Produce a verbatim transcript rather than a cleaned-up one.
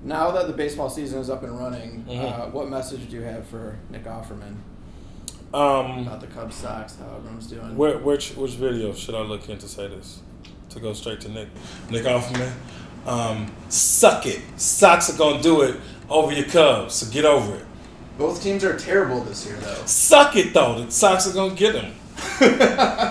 Now that the baseball season is up and running, Mm-hmm. uh, what message do you have for Nick Offerman Um, about the Cubs, Sox, how everyone's doing? where, which which video should I look in to say this? To go straight to Nick. Nick Offerman. Um, suck it. Sox are gonna do it over your Cubs, so get over it. Both teams are terrible this year, though. Suck it though. The Sox are gonna get them.